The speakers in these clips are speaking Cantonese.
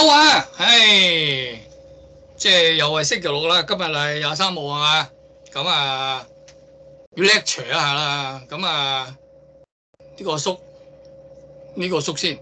好啊，唉，即係又係星期六啦，今日係23號係嘛？咁啊，要 lecture 一下啦。咁啊，呢個叔，呢個叔先，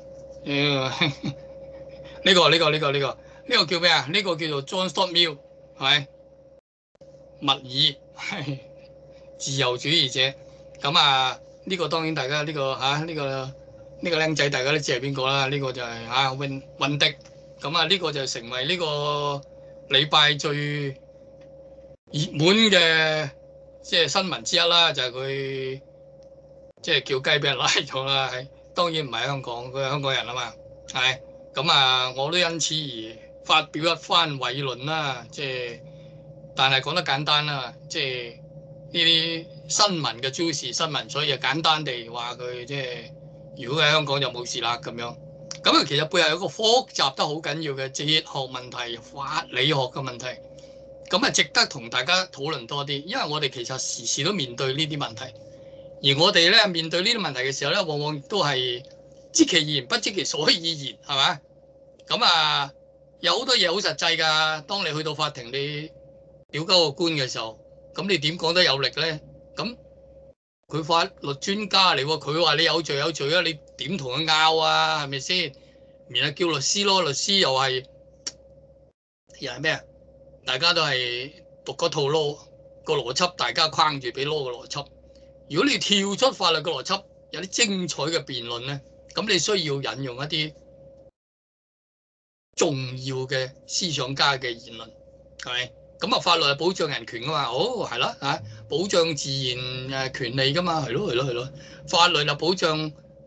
呢個叫咩啊？呢個叫做 John Stuart Mill，係咪？密爾，自由主義者。咁啊，呢個當然大家呢個僆仔大家都知係邊個啦？呢個就係溫迪。咁啊，呢個就成為呢個禮拜最熱門嘅即係新聞之一啦，就係佢即係叫雞俾人拉咗啦。係當然唔係香港，佢係香港人啊嘛。係咁啊，我都因此而發表一番偉論啦。即係但係講得簡單啦，即係呢啲新聞嘅 juicy 新聞，所以就簡單地話佢即係如果喺香港就冇事啦咁樣。咁啊，其實背後有一個複雜得好緊要嘅哲學問題、法理學嘅問題，咁啊值得同大家討論多啲。因為我哋其實時時都面對呢啲問題，而我哋咧面對呢啲問題嘅時候咧，往往都係知其然不知其所以然，係咪？咁啊，有好多嘢好實際㗎。當你去到法庭，你屌鳩個官嘅時候，咁你點講得有力咧？咁佢法律專家嚟喎，佢話你有罪有罪啊，你點同佢拗啊？係咪先？然後叫律師咯，律師又係咩啊？大家都係讀嗰套 law 個邏輯，大家框住俾 law 個邏輯。如果你跳出法律個邏輯，有啲精彩嘅辯論咧，咁你需要引用一啲重要嘅思想家嘅言論，係咪？咁啊，法律係保障人權噶嘛？哦，係啦嚇，保障自然權利噶嘛？係咯。法律就保障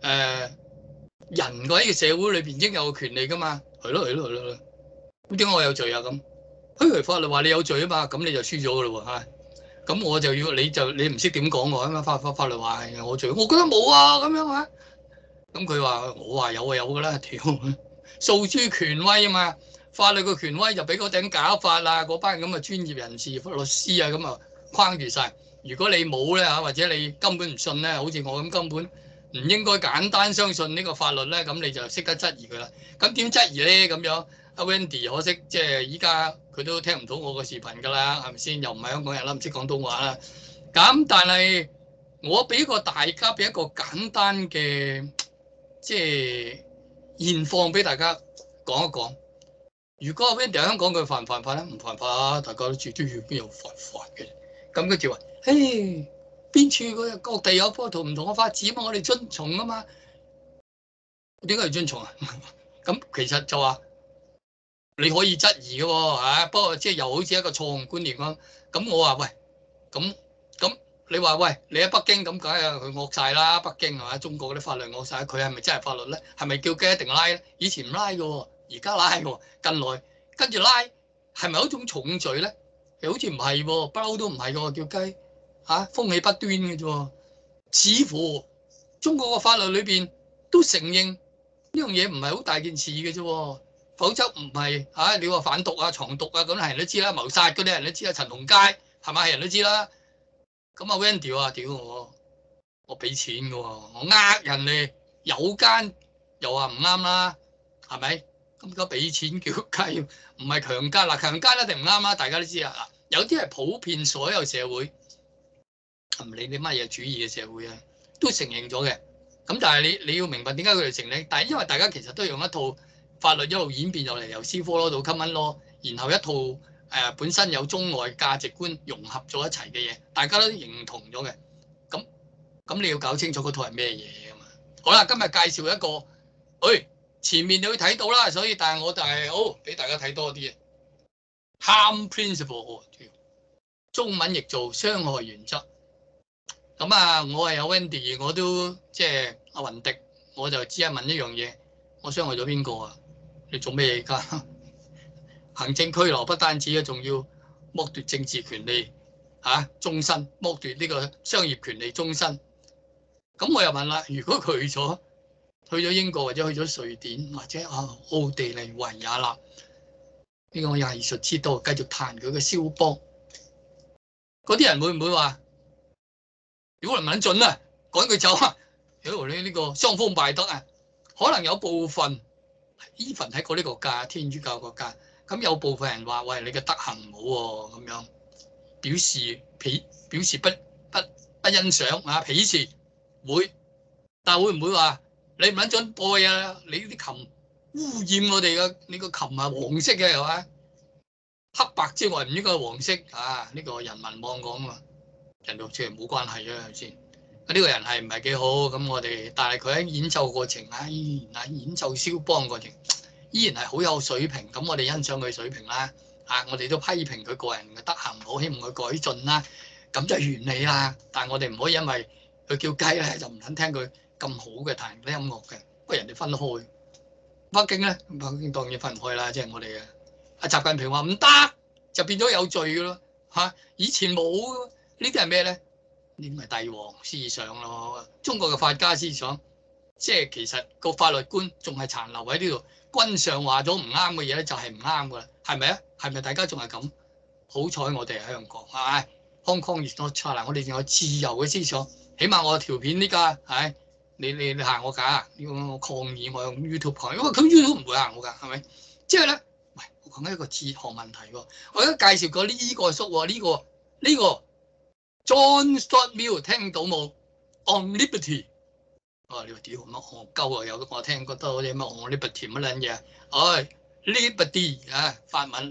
人喺個社會裏邊應有嘅權利噶嘛？係咯。咁點解我有罪啊？咁，法律話你有罪啊嘛，咁你就輸咗噶咯喎嚇。咁我就要你唔識點講喎，咁啊法律話係我罪，我覺得冇啊咁樣啊。咁佢話我話有啊有噶啦，屌訴諸權威啊嘛。法律嘅權威就俾嗰頂假法啊，嗰班咁嘅專業人士、律師啊咁啊框住晒。如果你冇咧嚇，或者你根本唔信咧，好似我咁根本唔應該簡單相信呢個法律咧，咁你就識得質疑佢啦。咁點質疑咧？咁樣阿 Wendy 可惜即係依家佢都聽唔到我個視頻㗎啦，係咪先？又唔係香港人啦，唔識廣東話啦。咁但係我俾大家俾一個簡單嘅即係現況俾大家講一講。如果阿 Wendy 喺香港，佢犯唔犯法咧？唔犯法啊，大家都住都要邊有犯法嘅？咁佢就話：嘿，邊處各地有唔同嘅法治嘛，我哋遵從啊嘛。點解要遵從啊？咁其實就話你可以質疑嘅喎嚇，不過即係又好似一個錯誤觀念咁。咁我話喂，咁你話喂，你喺北京咁梗係佢惡晒啦，北京係嘛？中國嗰啲法律惡晒，佢係咪真係法律咧？係咪叫雞一定拉咧？以前唔拉嘅喎。而家拉喎，近來跟住拉係咪一種重罪咧？又好似唔係喎，不嬲都唔係喎，叫雞嚇，風氣不端嘅啫喎。似乎中國嘅法律裏邊都承認呢樣嘢唔係好大件事嘅啫喎，否則唔係嚇你話販毒啊、藏毒啊咁係人都知啦，謀殺嗰啲人都知啦，陳同佳係咪係人都知啦？咁阿 Wendy 話：屌我俾錢嘅喎，我呃人哋有奸又話唔啱啦，係咪？咁而家俾錢叫雞，唔係強姦嗱，強姦一定唔啱啦，大家都知啊。有啲係普遍所有社會唔理你乜嘢主義嘅社會啊，都承認咗嘅。咁但係你要明白點解佢哋承認？但係因為大家其實都用一套法律一路演變落嚟，由 Civil Law 到 Common Law，然後一套本身有中外價值觀融合咗一齊嘅嘢，大家都認同咗嘅。咁你要搞清楚嗰套係咩嘢啊嘛。好啦，今日介紹一個，前面你會睇到啦，所以但係我就係好俾大家睇多啲嘅 harm principle， 中文譯做傷害原則。咁啊，我係有 Wendy， 我都即係阿雲迪，我就只係問一樣嘢，我傷害咗邊個啊？你做咩嘢㗎？行政拘留不單止啊，仲要剝奪政治權利終身，剝奪呢個商業權利終身。咁我又問啦，如果佢去咗英國或者去咗瑞典或者奧地利維也納呢個藝術之都，繼續彈佢嘅肖邦，嗰啲人會唔會話如果唔撚準啊，趕佢走啊？屌你呢個傷風敗德啊！可能有部分 even 喺呢個國家，天主教國家，咁有部分人話：喂，你嘅德行唔好喎，咁樣表示不欣賞啊，鄙視會，但係會唔會話你唔撚準播啊？你啲琴污染我哋嘅，你個琴係黃色嘅係嘛？黑白之外唔應該係黃色啊！呢個人民網講啊嘛，人道主義冇關係啊，係咪先？呢個人係唔係幾好？咁我哋，但係佢喺演奏過程啊，依然演奏肖邦過程，依然係好有水平。咁我哋欣賞佢水平啦。啊，我哋都批評佢個人嘅德行唔好，希望佢改進啦。咁就完美啦。但係我哋唔可以因為佢叫雞咧，就唔肯聽佢咁好嘅彈啲音樂嘅。不過人哋分開。北京咧，北京當然分唔開啦。即係我哋嘅阿習近平話唔得，就變咗有罪㗎咯嚇。以前冇呢啲係咩咧？呢啲咪帝王思想咯，中國嘅法家思想，即係其實個法律觀仲係殘留喺呢度。君上話咗唔啱嘅嘢咧，就係唔啱噶啦，係咪啊？係咪大家仲係咁？好彩我哋喺香港，係咪？Hong Kong is not China，我哋仲有自由嘅思想，起碼我條片呢家係你行我架，呢個我抗議，我用 YouTube 抗議，因為佢 YouTube 唔會行我架，係咪？即係咧，喂，我講緊一個哲學問題喎，我而家介紹過呢個叔喎，呢個。John Stuart Mill 聽到冇 ？On liberty， 你話屌乜戇鳩啊？有我聽覺得好似乜 on liberty 乜撚嘢？唉 liberty 啊，法文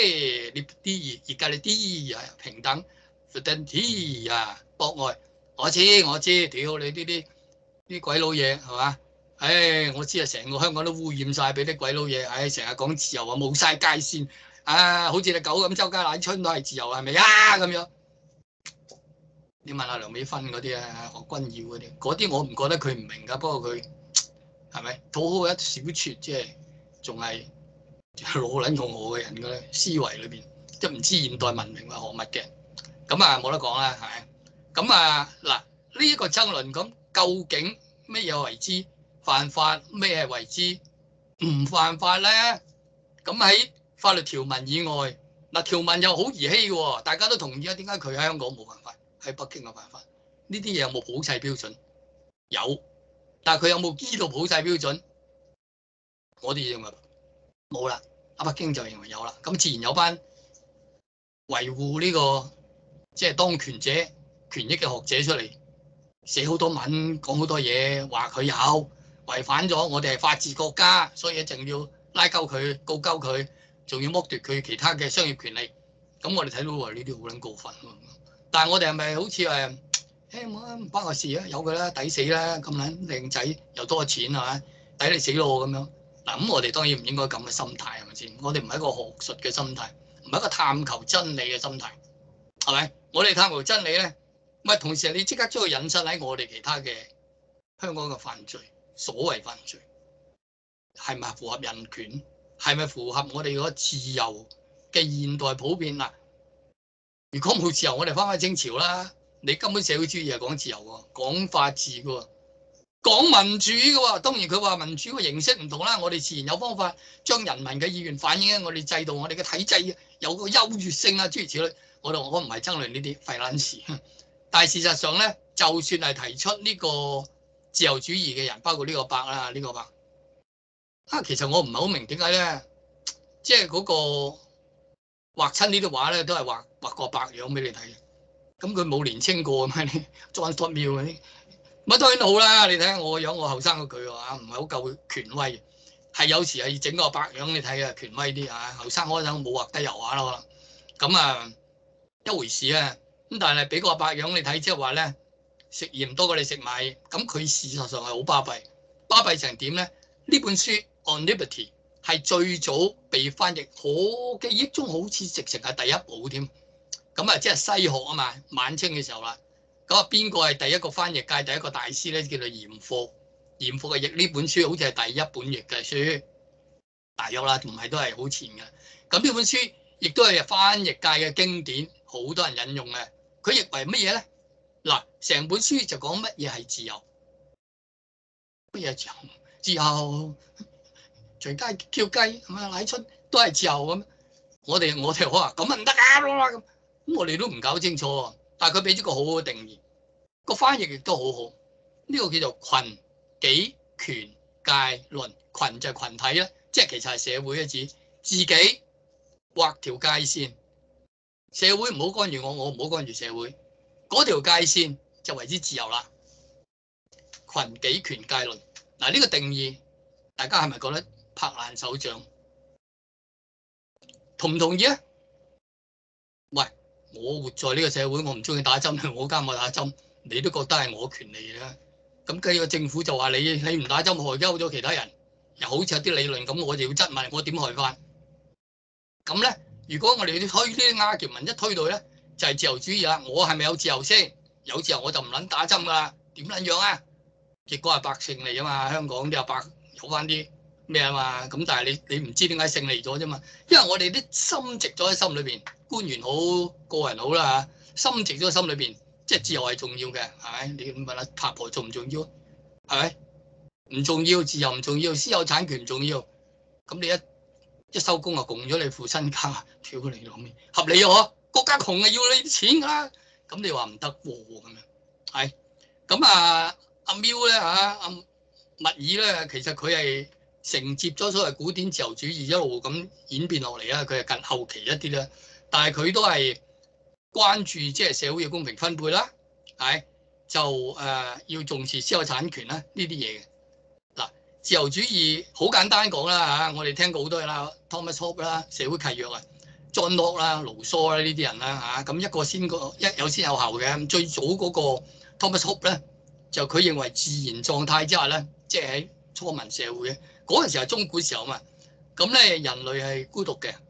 liberty 而家你啲啊平等 fraternity 啊博愛，我知，屌你啲鬼佬嘢係嘛？唉，我知啊，成個香港都污染晒俾啲鬼佬嘢，唉，成日講自由啊，冇晒界線啊，好似隻狗咁周街奶春都係自由係咪啊？咁樣。你問下梁美芬嗰啲啊，何君堯嗰啲，我唔覺得佢唔明㗎。不過佢係咪討好一小撮，即係仲係老撚同我嘅人嘅思維裏邊，即係唔知現代文明係學乜嘅。咁啊冇得講啦，係咪？咁啊嗱，呢一個爭論咁，究竟咩嘢為之犯法，咩係為之唔犯法咧？咁喺法律條文以外，嗱條文又好兒戲嘅喎，大家都同意啊。點解佢喺香港冇犯法？喺北京嘅辦法，呢啲嘢有冇普世標準？有，但係佢有冇依到普世標準？我哋認為冇啦，阿北京就認為有啦。咁自然有班維護呢個即係當權者權益嘅學者出嚟寫好多文，講好多嘢，話佢有違反咗我哋係法治國家，所以一定要拉鳩佢、告鳩佢，仲要剝奪佢其他嘅商業權利。咁我哋睇到話呢啲好撚過分。但係我哋係咪好似誒唔關我事啊？有佢啦，抵死啦！咁撚靚仔又多錢係嘛？抵你死咯咁樣嗱。咁我哋當然唔應該咁嘅心態係咪先？我哋唔係一個學術嘅心態，唔係一個探求真理嘅心態，係咪？我哋探求真理咧，咪同時你即刻將佢引申喺我哋其他嘅香港嘅犯罪，所謂犯罪係咪符合人權？係咪符合我哋嗰個自由嘅現代普遍嗱？如果冇自由，我哋翻返清朝啦。你根本社會主義係講自由喎，講法治嘅喎，講民主嘅喎。當然佢話民主嘅形式唔同啦，我哋自然有方法將人民嘅意願反映喺我哋制度、我哋嘅體制有個優越性啊，諸如此類。我唔係爭論呢啲廢撚事，但係事實上咧，就算係提出呢個自由主義嘅人，包括呢個伯啦，呢個伯啊，其實我唔係好明點解咧，即係嗰個畫親呢啲畫咧，都係畫個白樣俾你睇嘅。咁佢冇年青過咩？John Stuart Mill嗰啲，乜當然好啦。你睇下我個樣，我後生過佢啊，唔係好夠權威。係有時係整個白樣你睇啊，權威啲啊。後生嗰陣冇畫得油畫咯。咁啊一回事啊。咁但係俾個白樣你睇，即係話咧食鹽多過你食米。咁佢事實上係好巴閉，巴閉成點咧？呢本書 On Liberty 係最早被翻譯，我記憶中好似直情係第一部添。咁啊，即係西學啊嘛，晚清嘅時候啦。咁啊，邊個係第一個翻譯界第一個大師咧？叫做嚴復。嚴復係譯呢本書，好似係第一本譯嘅書，大約啦，唔係都係好前嘅。咁呢本書亦都係翻譯界嘅經典，好多人引用嘅。佢譯為乜嘢咧？嗱，成本書就講乜嘢係自由，乜嘢自由？自由隨街叫雞係咪？奶春都係自由咁。我哋可話咁啊唔得啊咁。咁我哋都唔搞清楚，但係佢俾咗個好好嘅定義，個翻譯亦都好好。呢個叫做群己權界論，群就係群體啦，即係其實係社會嘅指自己畫條界線，社會唔好干預我，我唔好干預社會，嗰條界線就為之自由啦。群己權界論，嗱呢個定義，大家係咪覺得拍爛手掌？同唔同意啊？喂，我活在呢個社會，我唔中意打針，我監我打針，你都覺得係我權利啦。咁跟住個政府就話你唔打針害鳩咗其他人，又好似有啲理論咁，我就要質問我點害翻？咁咧，如果我哋推呢啲argument一推到咧，就係自由主義啦。我係咪有自由先？有自由我就唔撚打針噶，點撚樣啊？結果係百勝利啊嘛，香港啲阿伯有翻啲咩啊嘛，咁但係你唔知點解勝利咗啫嘛，因為我哋啲心植咗喺心裏邊，官員好個人好啦嚇，心植咗喺心裏邊，即係自由係重要嘅，係咪？你問下拍婆重唔重要？係咪？唔重要，自由唔重要，私有產權唔重要，咁你一收工啊，共咗你副身家，跳你老味，合理啊？國家窮啊，要你啲錢㗎啦，咁你話唔得喎咁樣，係咁啊？阿喵咧嚇，阿密爾咧，其實佢係承接咗所謂古典自由主義一路咁演變落嚟啦。佢係近後期一啲啦，但係佢都係關注即係社會嘅公平分配啦，係就要重視私有產權啦呢啲嘢嘅。嗱，自由主義好簡單講啦嚇，我哋聽過好多嘢啦 ，Thomas Hobbes 啦，社會契約啊 ，John Locke 啦，盧梭啦呢啲人啦嚇，咁一個先有先有後嘅。最早嗰個 Thomas Hobbes 咧。就佢認為自然狀態之下咧，即係喺初民社會嘅嗰陣時係中古時候嘛，咁咧人類係孤獨嘅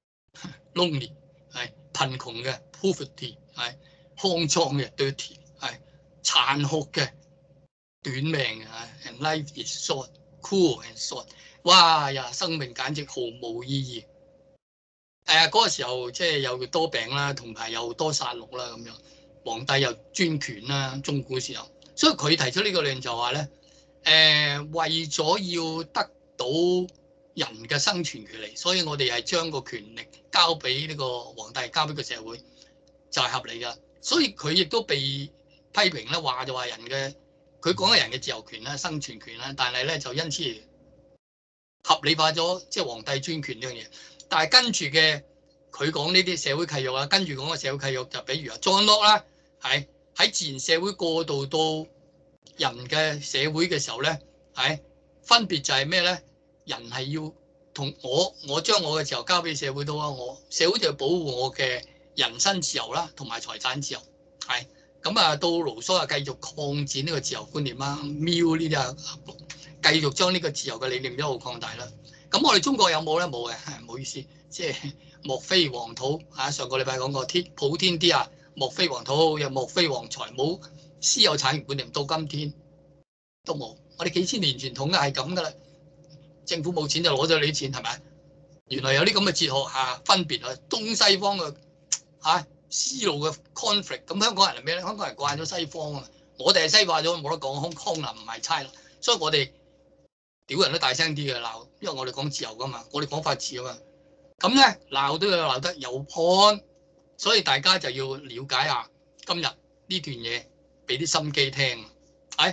lonely 係貧窮嘅 poverty 係骯髒嘅 dirty 係殘酷嘅短命嘅 and life is short cruel and short， 哇呀生命簡直毫無意義。嗰個時候即係又多病啦，同埋又多殺戮啦咁樣，皇帝又專權啦，中古時候。所以佢提出呢個理論就話咧，為咗要得到人嘅生存權利，所以我哋係將個權力交俾呢個皇帝，交俾個社會，就係合理㗎。所以佢亦都被批評咧，話就話人嘅，佢講係人嘅自由權啦、生存權啦，但係咧就因此合理化咗即係皇帝專權呢樣嘢。但係跟住嘅佢講呢啲社會契約啊，跟住講嘅社會契約就比如啊，John Locke啦，係。喺自然社會過渡到人嘅社會嘅時候咧，係分別就係咩咧？人係要同我將我嘅自由交俾社會都啊，我社會就要保護我嘅人身自由啦，同埋財產自由。係咁啊，到盧梭啊繼續擴展呢個自由觀念啦，喵呢啲啊繼續將呢個自由嘅理念一路擴大啦。咁我哋中國有冇咧？冇嘅，唔好意思，即係莫非黃土啊？上個禮拜講過普天啲啊！莫非黃土，又莫非黃財，冇私有產權觀念，到今天都冇。我哋幾千年傳統嘅係咁噶啦，政府冇錢就攞咗你啲錢，係咪？原來有啲咁嘅哲學分別啊，東西方嘅思路嘅 conflict。咁香港人係咩咧？香港人慣咗西方啊，我哋係西化咗，冇得講空啦，唔係差啦。所以我哋屌人都大聲啲嘅鬧，因為我哋講自由噶嘛，我哋講法治啊嘛。咁咧鬧都要鬧得有 point。所以大家就要了解下今日呢段嘢，俾啲心機聽。係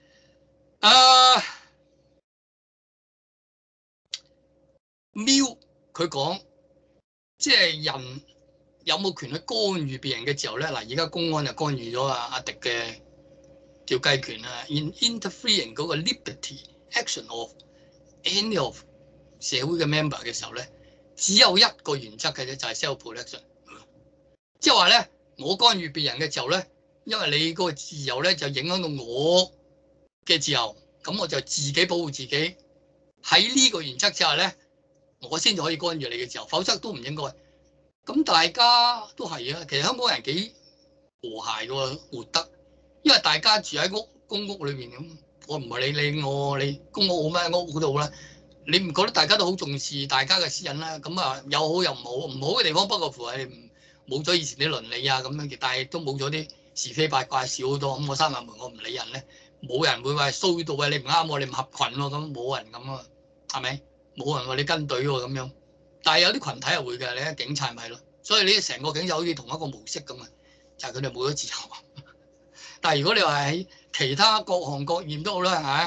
喵佢講，即係人有冇權去干預別人嘅自由咧？嗱，而家公安就干預咗阿迪嘅叫雞權啦 ，in interfering 嗰個 liberty action of any of 社會嘅 member 嘅時候咧，只有一個原則嘅啫，就係 self-protection。即係話咧，我干預別人嘅自由咧，因為你嗰個自由咧就影響到我嘅自由，咁我就自己保護自己。喺呢個原則之下咧，我先至可以干預你嘅自由，否則都唔應該。咁大家都係啊，其實香港人幾和諧嘅活得，因為大家住喺公屋裏邊咁，我唔係理我，你公屋好咩屋嗰度啦，你唔覺得大家都好重視大家嘅私隱啦？咁啊有好有唔好，唔好嘅地方不過乎係冇咗以前啲倫理啊咁樣嘅，但係都冇咗啲是非八卦少好多。咁我閂埋門，我唔理人咧，冇人會話騷到啊！你唔啱我，你唔合群喎，咁冇人咁啊，係咪？冇人話你跟隊喎咁樣。但係有啲群體係會嘅，你睇警察咪咯。所以你成個警察好似同一個模式咁啊，就係佢哋冇咗自由。但係如果你話喺其他各行各業都好啦嚇，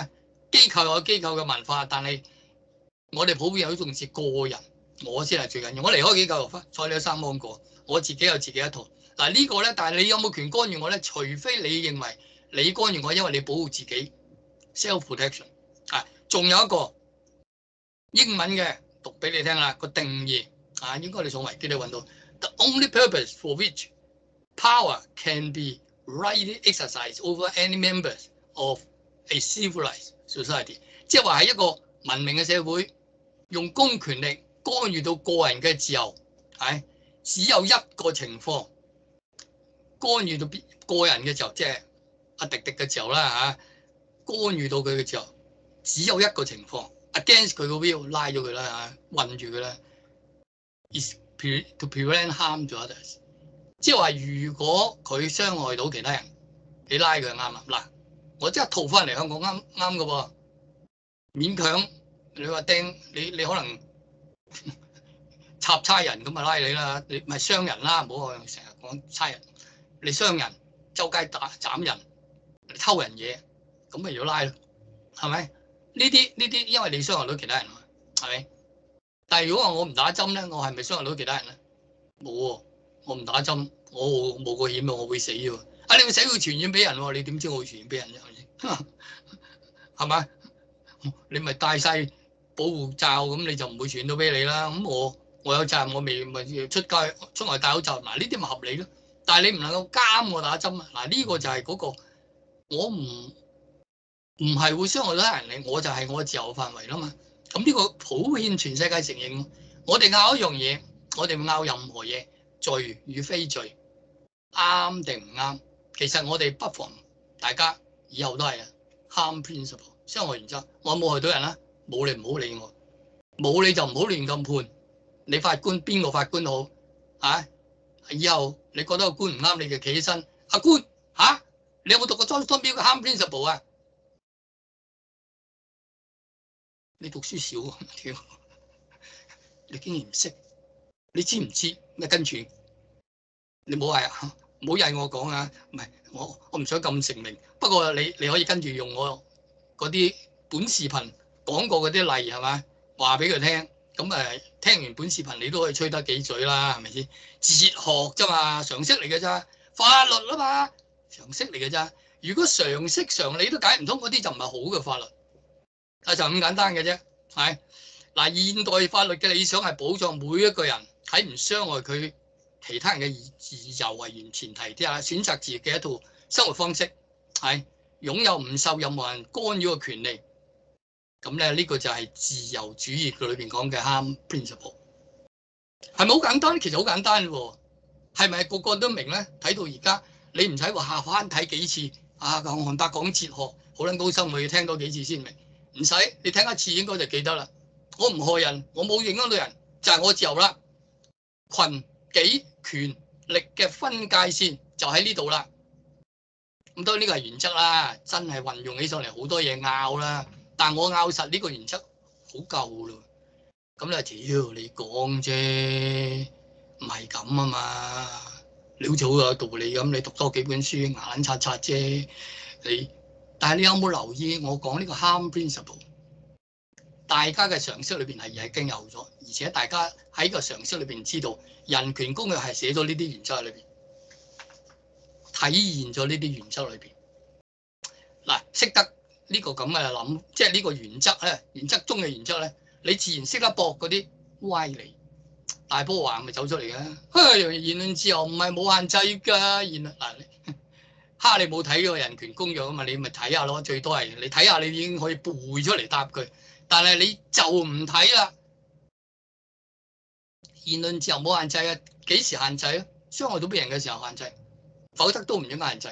機構有機構嘅文化，但係我哋普遍好重視個人，我先係最緊要。我離開機構，睬你都三芒果，我自己有自己一套。嗱呢個咧，但係你有冇權干預我咧？除非你認為你干預我，因為你保護自己 self protection。啊，仲有一個英文嘅讀俾你聽啦，個定義啊，應該你上維基你揾到。The only purpose for which power can be rightly exercised over any members of a civilized society， 即係話係一個文明嘅社會，用公權力干預到個人嘅自由，係只有一個情況，干預到個人嘅自由，即係阿迪迪嘅自由啦嚇，干預到佢嘅自由，只有一個情況 ，against 佢個 will 拉咗佢啦嚇，困住佢啦 ，is to prevent harm to others， 即係話如果佢傷害到其他人，你拉佢啱啦。嗱，我即刻套翻嚟香港啱啱嘅喎，勉強你話釘你可能插差人咁咪拉你啦，你咪傷人啦，唔好成日講差人，你傷人周街斬人，你偷人嘢，咁咪要拉咯，係咪？呢啲因為你傷害到其他人嘛，係咪？但係如果話我唔打針咧，我係咪傷害到其他人咧？冇喎，我唔打針，我冇個險喎，我會死喎。啊，你會死會傳染俾人喎，你點知我會傳染俾人啫？係咪？你咪戴晒保護罩，咁你就唔會傳到俾你啦。咁我有責任，我未咪出外戴口罩，嗱呢啲咪合理咯。但係你唔能夠監我打針啊！嗱呢個就係嗰個我唔係會傷害到人，我就係我自由範圍啦嘛。咁呢個普遍全世界承認。我哋拗一樣嘢，我哋拗任何嘢，罪與非罪，啱定唔啱？其實我哋不妨大家以後都係harm principle 傷害原則。我冇害到人啦，冇你唔好理我，冇你就唔好亂咁判。你法官邊個法官好啊？以後你覺得個官唔啱，你就企起身。阿官嚇，你有冇讀過 John Stuart Mill 嘅 harm principle 啊？你讀書少啊？屌！你竟然唔識？你知唔知咩？跟住你冇嗌啊！唔好嗌我講啊！唔係我唔想咁成名。不過你可以跟住用我嗰啲本視頻講過嗰啲例係嘛？話俾佢聽。咁誒聽完本視頻你都可以吹得幾嘴啦，係咪先？哲學啫嘛，常識嚟嘅咋，法律啊嘛，常識嚟嘅咋。如果常識常理都解唔通，嗰啲就唔係好嘅法律。就咁簡單嘅啫，係嗱。現代法律嘅理想係保障每一個人喺唔傷害佢其他人嘅自由為原前提之下，選擇自己嘅一套生活方式，係擁有唔受任何人干擾嘅權利。咁咧呢個就係自由主義佢裏邊講嘅 harm principle， 係咪好簡單？其實好簡單喎，係咪個個都明咧？睇到而家你唔使話下翻睇幾次啊，韓伯講哲學好撚高深，我要聽多幾次先明。唔使你聽一次應該就記得啦。我唔害人，我冇影響到人，就係我自由啦。群己權力嘅分界線就喺呢度啦。咁當然呢個係原則啦，真係運用起上嚟好多嘢拗啦。但我拗實呢個原則好夠咯。咁咧，屌你講啫，唔係咁啊嘛。你好似好有道理咁，你讀多幾本書牙撚擦擦啫。但係你有冇留意我講呢個 harm principle？ 大家嘅常識裏邊係已經有咗，而且大家喺個常識裏邊知道人權公約係寫咗呢啲原則喺裏邊，體現咗呢啲原則裏邊。嗱，識得呢個咁嘅諗，即係呢個原則咧，原則中嘅原則咧，你自然識得駁嗰啲歪理。大波話咪走出嚟嘅，言論自由唔係冇限制㗎，言論嗱。你冇睇個人權公約啊嘛？你咪睇下咯，最多係你睇下，你已經可以背出嚟答佢。但係你就唔睇啦。言論自由冇限制啊，幾時限制啊？傷害到別人嘅時候限制，否則都唔應該限制。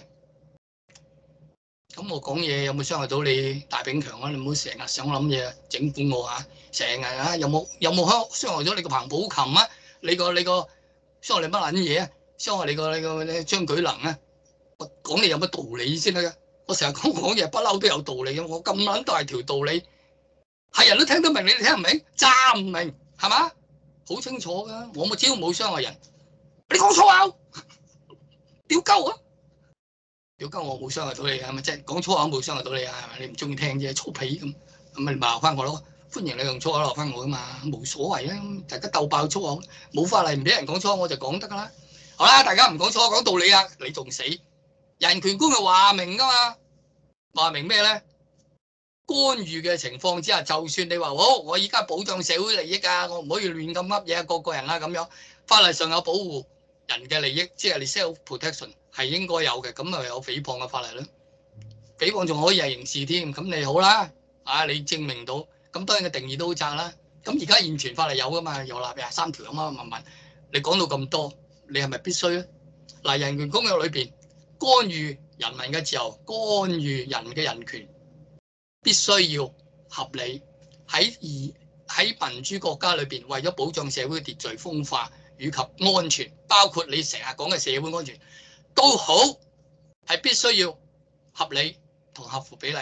咁我講嘢有冇傷害到你大炳強啊？你唔好成日想諗嘢整蠱我啊！成日啊，有冇傷害咗你個彭寶琴啊？你個傷害你乜撚嘢啊？傷害你個張舉能啊？我講嘢有乜道理先得㗎？我成日講嘢不嬲都有道理嘅，我咁撚大條道理，係人都聽得明，你哋聽唔明？詐唔明係嘛？好清楚㗎，我只要冇傷害人，你講錯啊！屌鳩啊！ 屌鳩我冇傷害到你係咪？即係講粗口冇傷害到你啊？係咪？你唔中意聽啫，粗鄙咁，咁咪鬧翻我咯。歡迎你用粗口鬧翻我噶嘛，冇所謂啊！大家鬥爆粗口，冇法例唔俾人講粗口，我就講得噶啦。好啦，大家唔講粗口，講道理啊！你仲死？人權公約話明噶嘛？話明咩咧？干預嘅情況之下，就算你話好，我而家保障社會利益啊，我唔可以亂咁噏嘢啊，個人啊咁樣，法例上有保護人嘅利益，即係你 self protection 係應該有嘅，咁咪有誹謗嘅法例咯。誹謗仲可以係刑事添，咁你好啦，啊你證明到，咁當然嘅定義都好窄啦。咁而家現存法例有噶嘛，有立23條咁啊，問你講到咁多，你係咪必須咧？嗱，人權公約裏邊干預人民嘅自由，干預人嘅人權。必須要合理，喺民主國家裏邊，為咗保障社會秩序風化以及安全，包括你成日講嘅社會安全都好，係必須要合理同合乎比例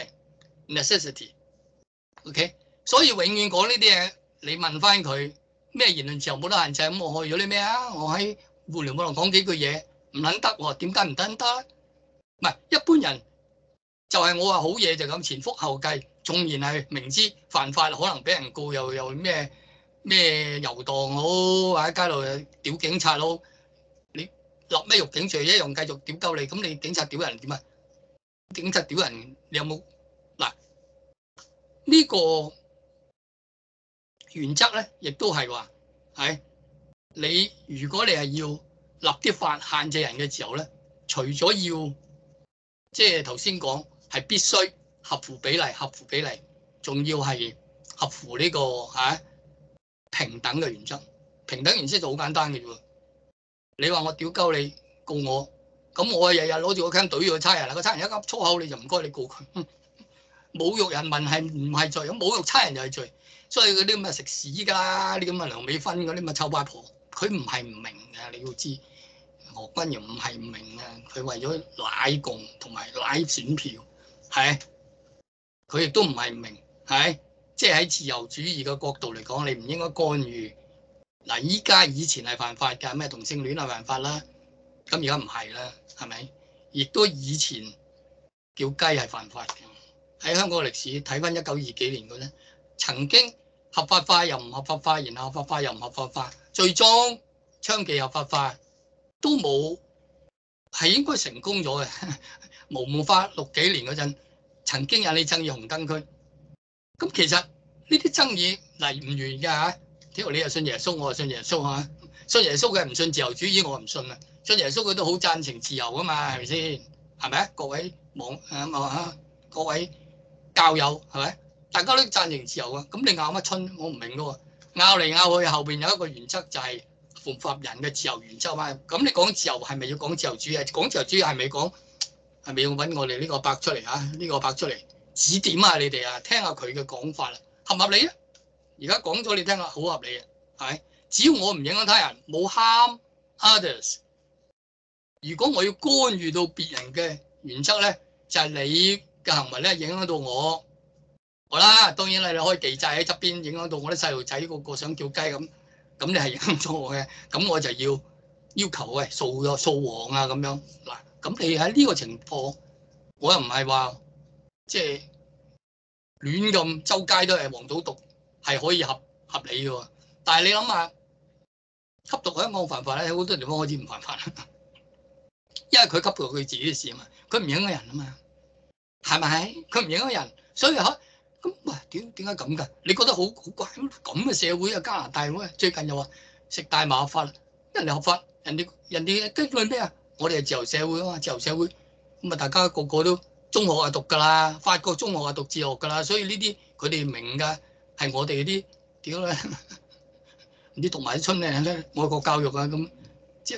necessity。OK， 所以永遠講呢啲嘢，你問翻佢咩言論自由冇得限制，咁我去咗啲咩啊？我喺互聯網度講幾句嘢唔撚得喎，點解唔得？唔係一般人。就係我話好嘢就咁前覆後繼，縱然係明知犯法，可能俾人告又咩遊蕩好，或者街度屌警察好，你立咩辱警罪一樣繼續屌鳩你，咁你警察屌人點啊？警察屌人，你有冇嗱呢個原則咧？亦都係話係你如果你係要立啲法限制人嘅自由咧，除咗要即係頭先講。係必須合乎比例，仲要係合乎呢個平等嘅原則。平等原則就好簡單嘅啫喎。你話我屌鳩你告我，咁我日日攞住個槍懟住個差人啦，個差人一噏粗口你就唔該你告佢。侮辱人民係唔係罪？咁侮辱差人就係罪。所以嗰啲咁嘅食屎㗎啦，啲咁嘅梁美芬嗰啲咁嘅臭八婆，佢唔係唔明嘅，你要知。何君堯唔係唔明嘅，佢為咗奶共同埋奶選票。係，佢亦都唔係唔明，係，即係喺自由主義嘅角度嚟講，你唔應該干預。嗱，以前係犯法㗎，咩同性戀係犯法啦，咁而家唔係啦，係咪？亦都以前叫雞係犯法嘅。喺香港歷史睇翻1920幾年嘅咧，曾經合法化又唔合法化，然後合法化又唔合法化，最終槍妓合法化都冇，係應該成功咗嘅。毛毛花60幾年嗰陣。曾經引起爭議紅燈區，咁其實呢啲爭議嚟唔完㗎嚇。屌你又信耶穌，我又信耶穌嚇。信耶穌嘅唔信自由主義，我唔信啊。信耶穌佢都好贊成自由㗎嘛，係咪先？係咪啊？各位各位教友係咪？大家都贊成自由啊。咁你拗乜春？我唔明㗎喎。拗嚟拗去，後邊有一個原則就係符合人嘅自由原則嘛。咁你講自由係咪要講自由主義？講自由主義係咪講？係咪要揾我哋呢個伯出嚟啊？呢個伯出嚟指點下你哋啊，聽下佢嘅講法啦，合唔合理啊？而家講咗你聽下，好合理啊，係咪？只要我唔影響他人，冇 harm others。如果我要干預到別人嘅原則咧，就係你嘅行為咧影響到我。好啦，當然啦，你可以地債喺側邊影響到我啲細路仔個個想叫雞咁，咁你係影響咗我嘅，咁我就要求喂掃黃啊咁樣嗱。咁你喺呢個情況，我又唔係話即係亂咁周街都係黃賭毒，係可以合理嘅喎。但係你諗下，吸毒香港犯法咧，好多地方開始唔犯法，因為佢吸毒佢自己嘅事啊嘛，佢唔影響人啊嘛，係咪？佢唔影響人，所以咁喂點解咁㗎？你覺得好怪咁嘅社會啊？加拿大喎，最近又話食大麻法，人哋合法，人哋根據咩啊？我哋係自由社會啊嘛，自由社會咁啊，大家個個都中學係讀㗎啦，法國中學係讀哲學㗎啦，所以呢啲佢哋明㗎，係我哋啲屌咧，唔知讀埋啲春咧，愛國教育啊咁，即係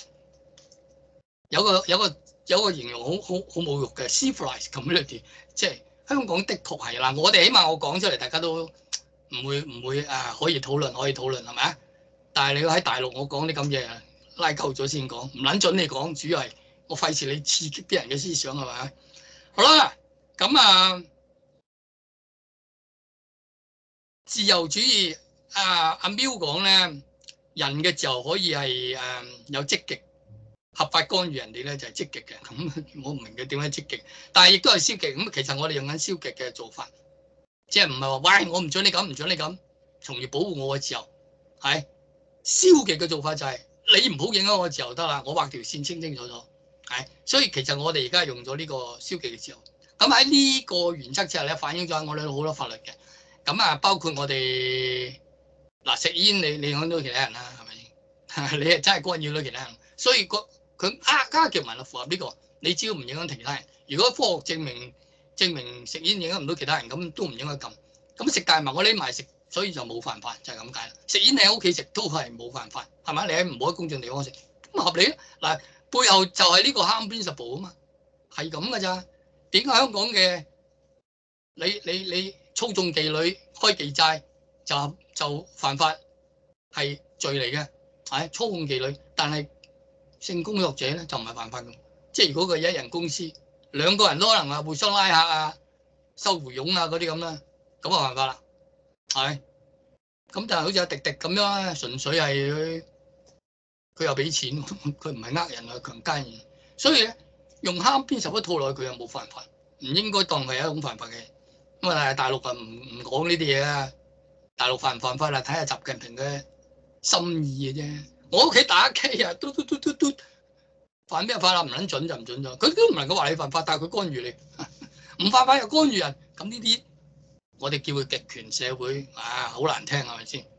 有個形容好侮辱嘅 civilized community，即係香港的確係嗱，我哋起碼我講出嚟，大家都唔會可以討論係咪啊？但係你喺大陸我講啲咁嘢。拉夠咗先講，唔撚準你講，主要係我費事你刺激啲人嘅思想係咪？好啦，咁自由主義阿喵講咧，人嘅自由可以係有積極合法干預人哋咧就係積極嘅。咁我唔明佢點解積極，但係亦都係消極。咁其實我哋用緊消極嘅做法，即係唔係話喂我唔準你咁，唔準你咁，從而保護我嘅自由。係消極嘅做法就係你唔好影響我嘅自由得啦，我畫條線清清楚楚。係，所以其實我哋而家用咗呢個消極嘅自由。咁喺呢個原則之下咧，反映咗我哋好多法律嘅。咁啊，包括我哋嗱食煙，你影響到其他人啦，係咪？你係真係干擾到其他人，所以佢加條文就符合呢個。你只要唔影響其他人，如果科學證明食煙影響唔到其他人，咁都唔應該禁。咁食大麻我匿埋食，所以就冇犯法，就係咁解啦。食煙你喺屋企食都係冇犯法，係咪？你喺唔好喺公眾地方食，咁合理嗱。背後就係呢個 harm principle 啊嘛，係咁噶咋？點解香港嘅你操縱妓女開妓債就犯法係罪嚟嘅？係操控妓女，但係性工作者咧就唔係犯法嘅。即係如果佢一人公司兩個人都可能啊互相拉客啊、收回佣啊嗰啲咁啦，咁啊犯法啦。係咁就好似阿迪迪咁樣啦，純粹係佢又俾錢，佢唔係呃人啊，強姦人，所以咧用harm principle套落去佢又冇犯法，唔應該當係一種犯法嘅。咁啊，大陸啊唔講呢啲嘢啦，大陸犯唔犯法啦，睇下習近平嘅心意嘅啫。我屋企打機啊，嘟，犯咩法啦？唔撚準就唔準咗，佢都唔能夠話你犯法，但係佢干預你，唔犯法又干預人，咁呢啲我哋叫佢極權社會啊，好難聽係咪先？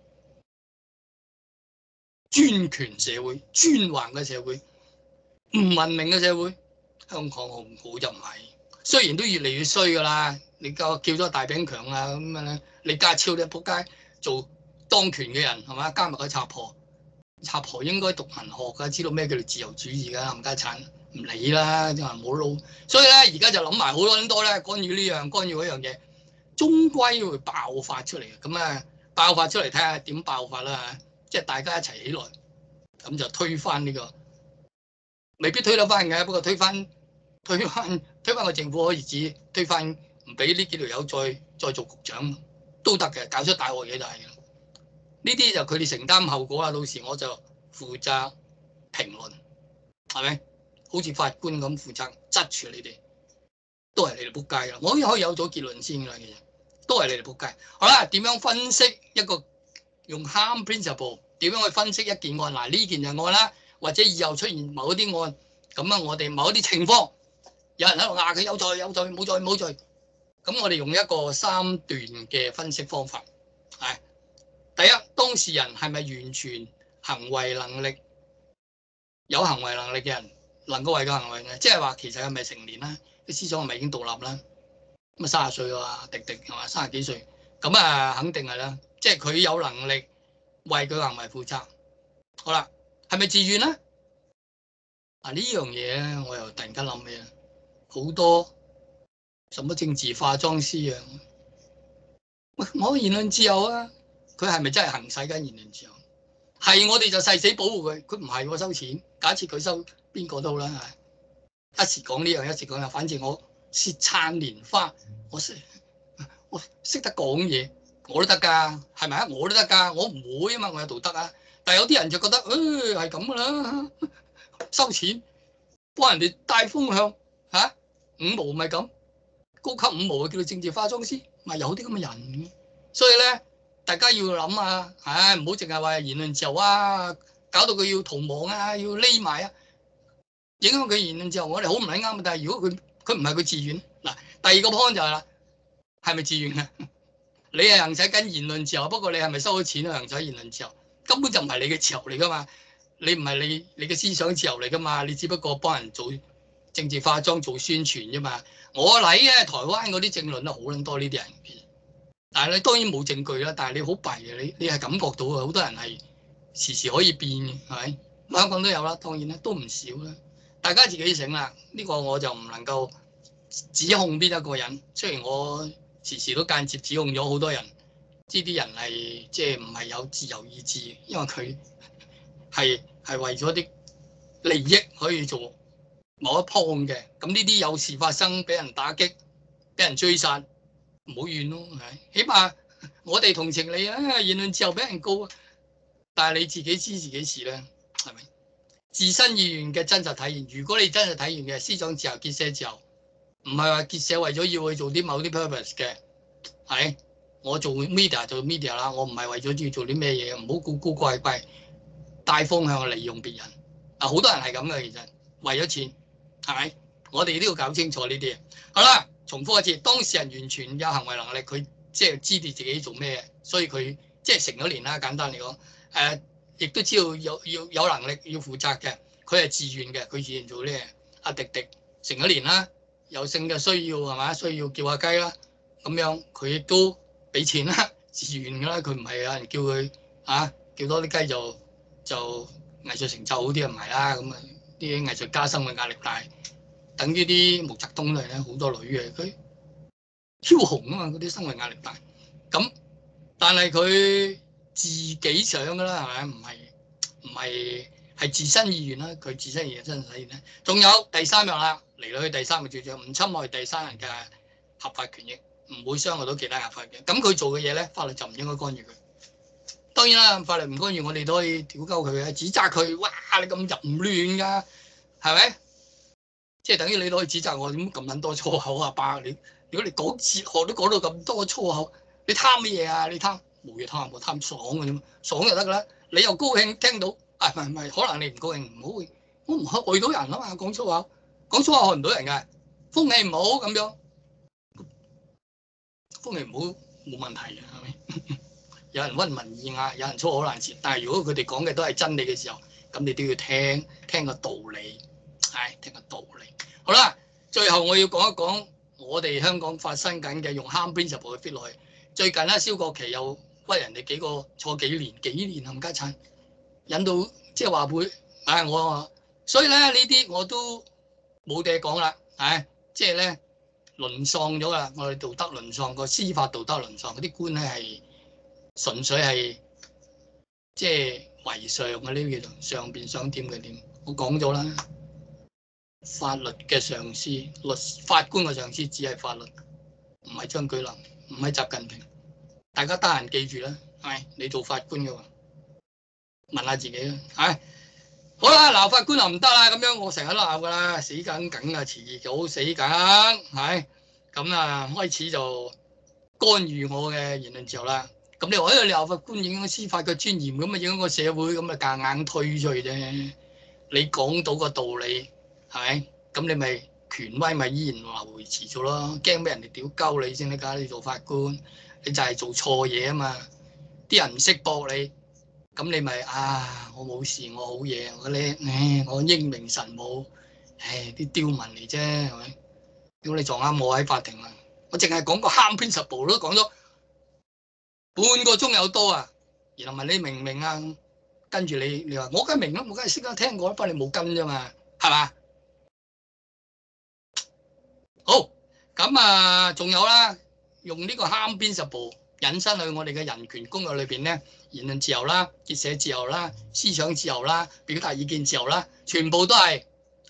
專權社會、專橫嘅社會、唔文明嘅社會，香港好就唔係。雖然都越嚟越衰噶啦，你叫咗大餅強啊咁樣咧，李家超咧仆街做當權嘅人係嘛？加埋個賊婆，賊婆應該讀文學㗎，知道咩叫做自由主義㗎，冚家鏟唔理啦，啲人冇撈。所以咧，而家就諗埋好多咧，干預呢樣，干預嗰樣嘢，終歸會爆發出嚟嘅。咁啊，爆發出嚟睇下點爆發啦。即係大家一齊起來，咁就推翻呢個，未必推得翻嘅，不過推翻個政府可以指推翻，唔俾呢幾條友再做局長都得嘅，搞出大鑊嘢就係嘅。呢啲就佢哋承擔後果啦，到時我就負責評論，係咪？好似法官咁負責質住你哋，都係你哋仆街啦。我可以有咗結論先㗎啦，其實都係你哋仆街。好啦，點樣分析一個？用 harm principle 點樣去分析一件案？嗱，呢件就案啦，或者以後出現某啲案，咁啊，我哋某一啲情況，有人喺度話佢有罪，冇罪，咁我哋用一個三段嘅分析方法，係第一，當事人係咪完全行為能力有行為能力嘅人，能夠為個行為嘅，即係話其實係咪成年啦？啲思想係咪已經獨立啦？咁啊30歲啊，迪係嘛，30幾歲，咁啊肯定係啦。即係佢有能力為佢行為負責。好啦，係咪自願咧？啊呢樣嘢咧，我又突然間諗起好多什麼政治化妝師啊！我言論自由啊，佢係咪真係行使緊言論自由？係我哋就誓死保護佢，佢唔係我收錢。假設佢收邊個都好啦，一時講呢樣，一時講又，反正我舌燦蓮花，我識得講嘢。我都得㗎，係咪啊？我都得㗎，我唔會啊嘛，我有道德啊。但係有啲人就覺得，係咁㗎啦，收錢幫人哋帶風向嚇，5毛咪咁，高級5毛叫做政治化妝師，咪有啲咁嘅人。所以咧，大家要諗啊，唔好淨係話言論自由啊，搞到佢要逃亡啊，要匿埋啊，影響佢言論自由，我哋好唔係啱。但係如果佢唔係佢自願，嗱，第二個 point 就係啦，係咪自願啊？你係行使緊言論自由，不過你係咪收咗錢去行使言論自由？根本就唔係你嘅自由嚟噶嘛，你唔係你嘅思想自由嚟噶嘛，你只不過幫人做政治化妝、做宣傳啫嘛。我睇咧，台灣嗰啲政論都好撚多呢啲人，但係你當然冇證據啦。但係你好弊嘅，你係感覺到啊，好多人係時時可以變嘅，係咪？香港都有啦，當然啦，都唔少啦。大家自己醒啦，呢個我就唔能夠指控邊一個人，雖然我時時都間接指控咗好多人，呢啲人係即係唔係有自由意志，因為佢係為咗啲利益可以做某一方嘅。咁呢啲有事發生，俾人打擊，俾人追殺，唔好怨咯，係。起碼我哋同情你啊，言論自由俾人告，但係你自己知自己事咧，係咪？ 自身意願嘅真實體現。如果你真實體現嘅思想自由、結社自由，唔係話結社為咗要去做啲某啲 purpose 嘅，係我做 media 做 media 啦，我唔係為咗要做啲咩嘢，唔好古古怪怪，大方向利用別人。好多人係咁嘅，其實為咗錢，係咪？我哋都要搞清楚呢啲嘢。好啦，重複一次，當事人完全有行為能力，佢即係知道自己做咩，所以佢即係成咗年啦。簡單嚟講，亦都知道有能力要負責嘅，佢係自願嘅，佢自願做呢嘢。阿迪迪成咗年啦，有性嘅需要係嘛？需要叫下雞啦，咁樣佢亦都俾錢啦，自願㗎啦。佢唔係有人叫佢叫多啲雞就藝術成就好啲，唔係啦。咁啊啲藝術家生活壓力大，等於啲毛澤東嚟咧，好多女嘅，佢超紅啊嘛，嗰啲生活壓力大。咁但係佢自己想㗎啦，係咪？唔係自身意願啦，佢自身意願真實體現咧。仲有第三樣啦，嚟到去第三個主張，唔侵害第三人嘅合法權益，唔會傷害到其他合法嘅。咁佢做嘅嘢咧，法律就唔應該干預佢。當然啦，法律唔干預，我哋都可以屌鳩佢嘅，指責佢。哇！你咁淫亂㗎，係咪？即係等於你都可以指責我點咁撚多粗口啊！爸，你如果你講哲學都講到咁多粗口，你貪乜嘢啊？你貪冇嘢貪，我貪爽嘅啫嘛，爽就得㗎啦。你又高興聽到唔係，可能你唔高興，唔好我唔害到人啊嘛，講粗口害唔到人嘅，風氣唔好咁樣，風氣唔好冇問題嘅，係咪？有人溫文爾雅，有人粗口難舌，但係如果佢哋講嘅都係真理嘅時候，咁你都要聽個道理，聽個道理。好啦，最後我要講一講我哋香港發生緊嘅用 harm principle 去 fit 落去。最近咧，蕭國旗又屈人哋幾個坐幾年冚家鏟，引到即係話會所以咧呢啲我都冇嘢講啦，即係咧淪喪咗啦，我哋道德淪喪，個司法道德淪喪，嗰啲官咧係純粹係即係為上嘅，呢啲叫做上邊想點嘅點。我講咗啦，法律嘅上司，法官嘅上司只係法律，唔係張舉能，唔係習近平。大家得閒記住啦，你做法官嘅話，問下自己啦，好啦，鬧法官就唔得啦，咁樣我成日都鬧噶啦，死梗啊，遲早死梗，咁啊開始就干預我嘅言論自由啦。咁你話你鬧法官影響司法嘅尊嚴，咁啊影響個社會，咁啊夾硬推出去啫。你講到個道理係咪？咁你咪權威咪依然維持咗咯，驚俾人哋屌鳩你先得㗎。你做法官，你就係做錯嘢啊嘛，啲人唔識駁你。咁你咪我冇事，我好嘢，我叻，我英明神武，啲刁民嚟啫，係咪？屌你撞啱我喺法庭啦，我淨係講個 harm principle 都講咗半個鐘有多啊，然後問你明唔明啊？跟住你話我梗係明啦，我梗係識得聽過，不過你冇跟啫嘛，係嘛？好，咁啊，仲有啦，用呢個 harm principle引申去我哋嘅人權公約裏邊咧，言論自由啦、結社自由啦、思想自由啦、表達意見自由啦，全部都係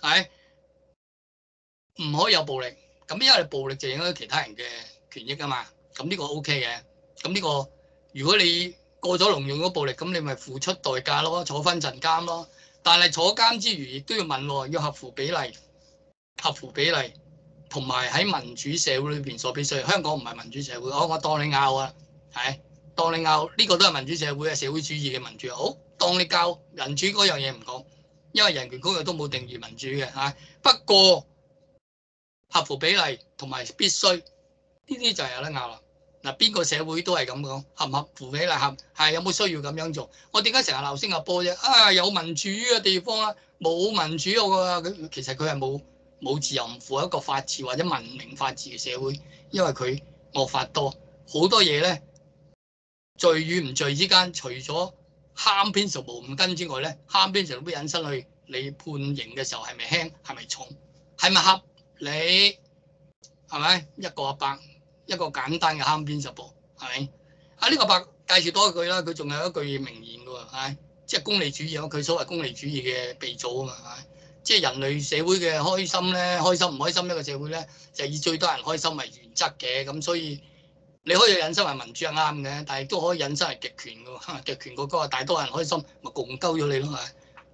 唔可以有暴力。咁因為暴力就影響其他人嘅權益啊嘛。咁呢個 OK 嘅。咁呢個如果你過咗龍用咗暴力，咁你咪付出代價咯，坐分陣監咯。但係坐監之餘，亦都要問喎，要合乎比例。同埋喺民主社會裏邊所必須，香港唔係民主社會，我當你拗啊，當你拗呢個都係民主社會嘅社會主義嘅民主。好，當你交民主嗰樣嘢唔講，因為人權公約都冇定義民主嘅不過合乎比例同埋必須呢啲就係有得拗啦。嗱，邊個社會都係咁講，合唔合乎比例係有冇需要咁樣做？我點解成日鬧新加坡啫？有民主嘅地方啦，冇民主佢其實佢係冇自由，唔符合一個法治或者文明法治嘅社會，因為佢惡法多，好多嘢咧罪與唔罪之間，除咗 harm principle 唔跟之外咧，harm principle 都引申去你判刑嘅時候係咪輕係咪重，係咪合理，係咪一個白一個簡單嘅 harm principle 係咪？呢個白介紹多一句啦，佢仲有一句名言嘅喎，即係功利主義，佢所謂功利主義嘅鼻祖啊嘛，即係人類社會嘅開心咧，開心唔開心一個社會咧，就以最多人開心為原則嘅。咁所以你可以引申為民主係啱嘅，但係都可以引申為極權嘅喎。極權嗰個大多人開心，咪共鳩咗你咯，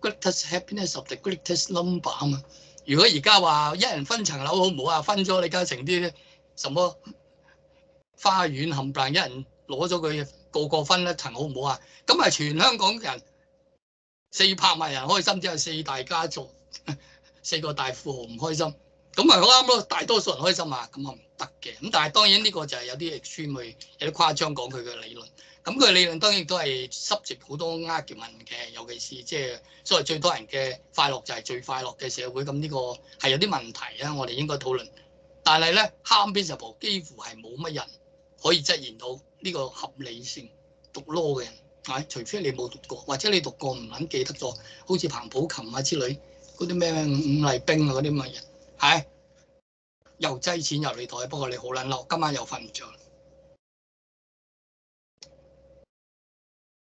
greatest happiness of the greatest number 啊嘛。如果而家話一人分層樓好唔好啊？分咗李嘉誠啲什麼花園冚唪唥，一人攞咗佢個分一層好唔好啊？咁啊，全香港人400萬人開心，只有4大家族、4個大富豪唔開心，咁咪好啱咯？大多數人開心啊，咁啊唔得嘅。咁但係當然呢個就係有啲 extreme 去有啲誇張講佢嘅理論。咁佢理論當然都係subject好多 argument 嘅，尤其是即係所謂最多人嘅快樂就係最快樂嘅社會。咁呢個係有啲問題啊，我哋應該討論。但係咧，harm principle幾乎係冇乜人可以質疑到呢個合理性。讀 law 嘅人，係除非你冇讀過，或者你讀過唔撚記得咗，好似彭寶琴啊之類嗰啲咩伍麗冰啊嗰啲咁嘅人，係又擠錢入你袋，不過你好撚嬲，今晚又瞓唔着。